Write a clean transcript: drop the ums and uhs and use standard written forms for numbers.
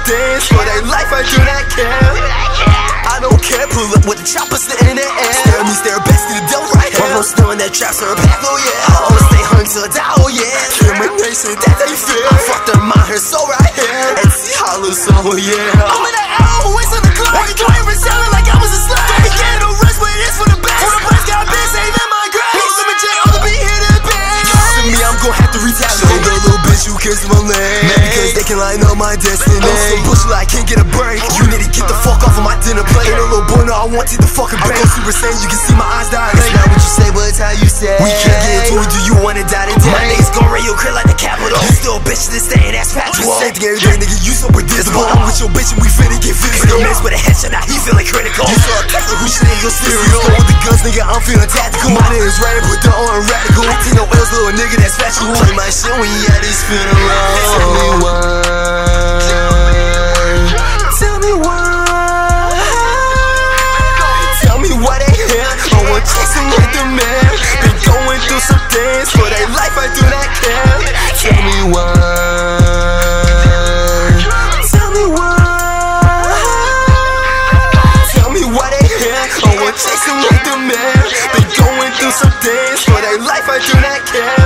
things for their life, I do not care. I don't care, pull up with the chopper sitting in the air. Stare at me, stare back to the devil right here. I'm still in that trap, sir, pack, oh yeah. I always stay hung till I die, oh yeah. Discrimination, that they feel. I fucked her mind, her soul right here. And see how loose, oh yeah. I'm in that always on the glory. You ain't reselling like I was a slave. Don't be getting no rest, but it's for the best. For the best, got been saving my grace. No limit, Jae, all to be here to bed. To me, I'm gon' have to retaliate. The little bitch who cares my name. Because they can line up my destiny. I'm so bushy like I can't get a break. You need to get the fuck off of my dinner plate. Ain't a little boy, no, I want to the fucking bank. I'm super sane, you can see my eyes dilate. It's not what you say, but it's how you say. We can't get into it, do you wanna die today? My niggas gon' raid your crib like the Capitol. You still a bitch to this day, and that's factual. Same thing every day, nigga, you so predictable. I'm with your bitch and we finna get physical. Man's with a headshot, now he feeling critical. You saw a Tesla who shit ain't your cereal. Go with the guns, nigga, I'm feeling tactical. My name is Rain, put the on radical. I take no L's, little nigga, that's factual. Play my shit when you at this funeral. Tell me why. Tell me why. Tell me why they here. I want chasing like the man. Been going through some things for their life, I do not care. Tell me why. Tell me why. Tell me why they here. I want chasing like the man. Been going through some things for their life, I do not care.